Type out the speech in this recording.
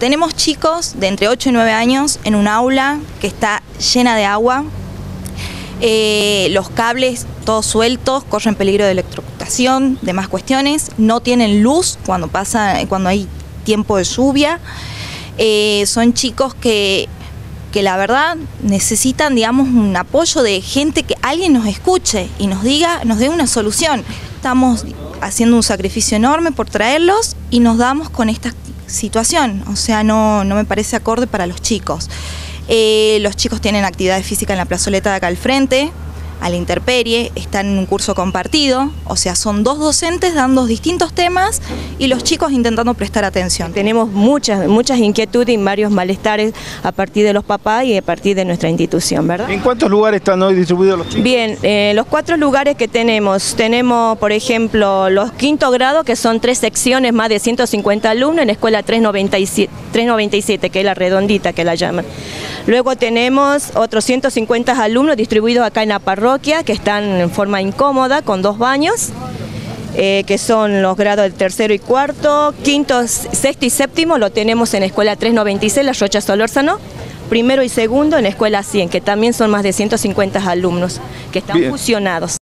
tenemos chicos de entre 8 y 9 años en un aula que está llena de agua, los cables todos sueltos, corren peligro de electrocutación, demás cuestiones, no tienen luz cuando hay tiempo de lluvia, son chicos que la verdad necesitan, digamos, un apoyo de gente, que alguien nos escuche y nos dé una solución. Estamos haciendo un sacrificio enorme por traerlos y nos damos con esta situación, o sea, no me parece acorde para los chicos. Los chicos tienen actividad física en la plazoleta de acá al frente, a la intemperie, están en un curso compartido, o sea, son dos docentes dando distintos temas y los chicos intentando prestar atención. Tenemos muchas inquietudes y varios malestares a partir de los papás y a partir de nuestra institución, ¿verdad? ¿En cuántos lugares están hoy distribuidos los chicos? Bien, los 4 lugares que tenemos, por ejemplo, los quinto grados, que son 3 secciones, más de 150 alumnos, en la escuela 397, que es la redondita que la llaman. Luego tenemos otros 150 alumnos distribuidos acá en la parroquia, que están en forma incómoda, con 2 baños, que son los grados del tercero y cuarto, quinto, sexto y séptimo lo tenemos en la escuela 396, la Rocha Solórzano, primero y segundo en la escuela 100, que también son más de 150 alumnos, que están fusionados.